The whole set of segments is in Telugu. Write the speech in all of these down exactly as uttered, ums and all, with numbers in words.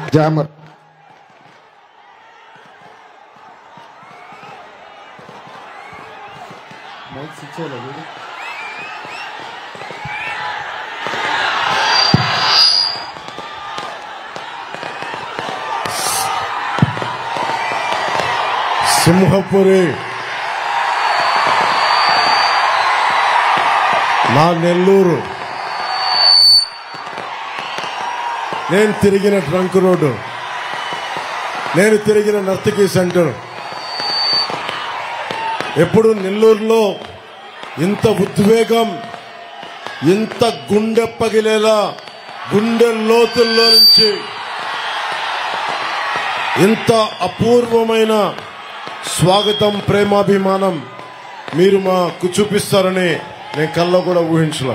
జామర్ మైక్ స్విచ్ చేయలేదు. సింహపురి నా నెల్లూరు, నేను తిరిగిన ట్రంక్ రోడ్డు, నేను తిరిగిన నర్తకీ సెంటర్. ఎప్పుడు నెల్లూరులో ఇంత ఉద్వేగం, ఇంత గుండె పగిలేలా గుండె లోతుల్లో నుంచి ఇంత అపూర్వమైన స్వాగతం, ప్రేమాభిమానం మీరు మాకు చూపిస్తారని నేను కల్లో కూడా ఊహించలే.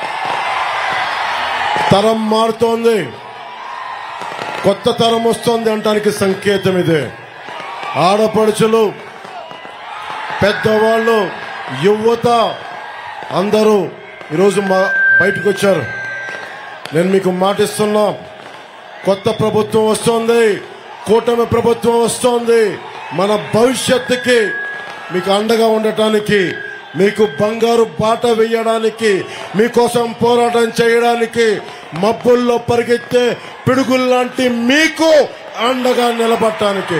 తరం మారుతోంది, కొత్త తరం వస్తోంది అంటానికి సంకేతం ఇదే. ఆడపడుచులు, పెద్దవాళ్ళు, యువత అందరూ ఈరోజు మా బయటకు వచ్చారు. నేను మీకు మాటిస్తున్నా, కొత్త ప్రభుత్వం వస్తోంది, కూటమి ప్రభుత్వం వస్తోంది. మన భవిష్యత్తుకి మీకు అండగా ఉండటానికి, మీకు బంగారు బాట వేయడానికి, మీకోసం పోరాటం చేయడానికి, మబ్బుల్లో పరిగెత్తే పిడుగుల్లాంటి మీకు అండగా నిలబడటానికి.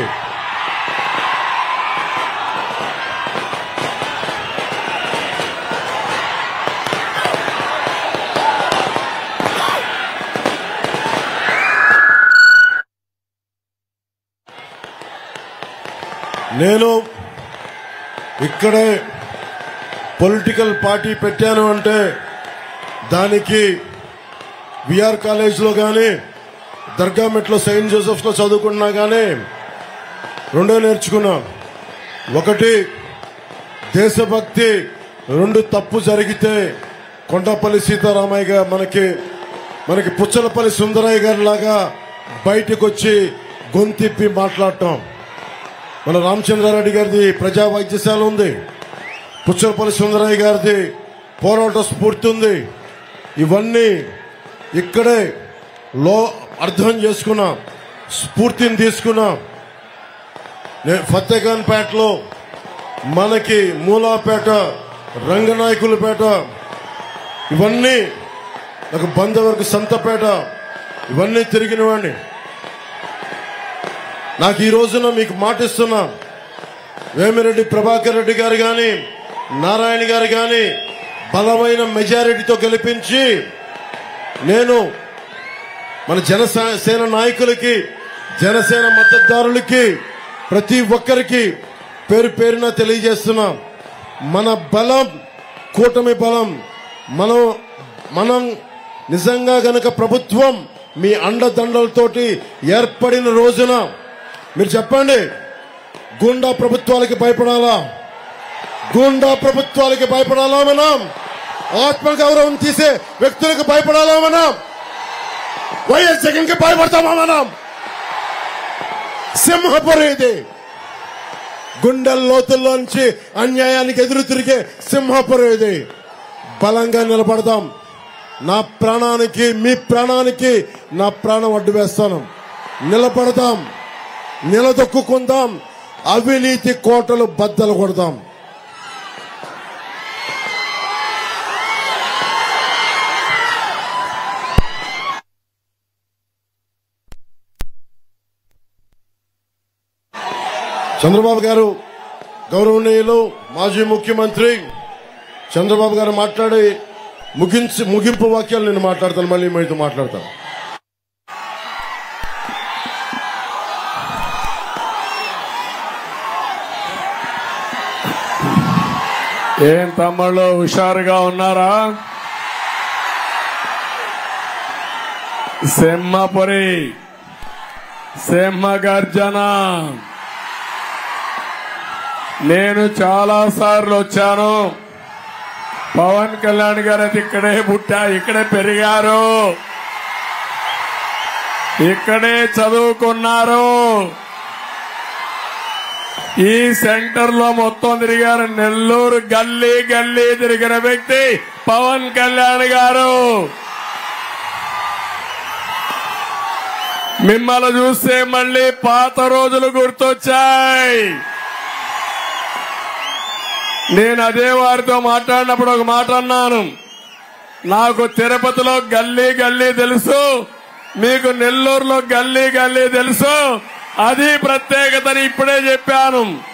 నేను ఇక్కడే పొలిటికల్ పార్టీ పెట్టాను అంటే దానికి విఆర్ కాలేజ్లో కానీ, దర్గామెట్లో సెయింట్ జోసెఫ్లో చదువుకున్నా కానీ రెండో నేర్చుకున్నా. ఒకటి దేశభక్తి, రెండు తప్పు జరిగితే కొండపల్లి సీతారామయ్య గారు మనకి మనకి పుచ్చలపల్లి సుందరయ్య గారి లాగా బయటకు వచ్చి గొంతిప్పి మాట్లాడటం. మన రామచంద్రారెడ్డి గారిది ప్రజా వైద్యశాల ఉంది, పుచ్చలపల్లి సుందరయ్య గారిది పోరాట స్ఫూర్తి ఉంది. ఇవన్నీ ఇక్కడే లో అర్థం చేసుకున్నా, స్ఫూర్తిని తీసుకున్నా. ఫతేఖాన్ పేటలో మనకి మూలాపేట, రంగనాయకులపేట, ఇవన్నీ నాకు బంధవరకు సంతపేట, ఇవన్నీ తిరిగినవాడిని. నాకు ఈ రోజున మీకు మాటిస్తున్నా, వేమిరెడ్డి ప్రభాకర్ రెడ్డి గారు గాని, నారాయణ గారు గాని బలమైన మెజారిటీతో గెలిపించి నేను మన జనసేన నాయకులకి, జనసేన మద్దతుదారులకి, ప్రతి ఒక్కరికి పేరు పేరున తెలియజేస్తున్నా, మన బలం కూటమి బలం. మనం మనం నిజంగా గనక ప్రభుత్వం మీ అండదండలతోటి ఏర్పడిన రోజున మీరు చెప్పండి, గూండా ప్రభుత్వాలకి భయపడాలా? గూండా ప్రభుత్వాలకి భయపడాలా? మనం ఆత్మగౌరవం తీసే వ్యక్తులకు భయపడాలా? మనం వైఎస్ జగన్ కి భయపడతామా? మనం సింహపురి ఇది, గుండెల లోతుల్లోంచి అన్యాయానికి ఎదురు తిరిగే సింహపురి ఇది. బలంగా నిలబడదాం. నా ప్రాణానికి, మీ ప్రాణానికి నా ప్రాణం అడ్డు వేస్తాను. నిలబడదాం, నిలదొక్కుందాం, అవినీతి కోటలు బద్దలు కొడదాం. చంద్రబాబు గారు, గౌరవనీయులు మాజీ ముఖ్యమంత్రి చంద్రబాబు గారు మాట్లాడి ముగించి ముగింపు వాక్యాలు నేను మాట్లాడతాను, మళ్ళీ మీతో మాట్లాడతాను. ఏం తమ్ముళ్ళు హుషారుగా ఉన్నారా? సింహపురి, సింహ గర్జన. నేను చాలా సార్లు వచ్చాను. పవన్ కళ్యాణ్ గారు అది ఇక్కడే పుట్టా, ఇక్కడే పెరిగారు, ఇక్కడే చదువుకున్నారు. ఈ సెంటర్ లో మొత్తం తిరిగారు. నెల్లూరు గల్లీ గల్లీ తిరిగిన వ్యక్తి పవన్ కళ్యాణ్ గారు. మిమ్మల్ని చూస్తే మళ్ళీ పాత రోజులు గుర్తొచ్చాయి. నేను అదే వారితో మాట్లాడినప్పుడు ఒక మాట అన్నాను. నాకు తిరుపతిలో గల్లీ గల్లీ తెలుసు, మీకు నెల్లూరులో గల్లీ గల్లీ తెలుసు, అది ప్రత్యేకతని ఇప్పుడే చెప్పాను.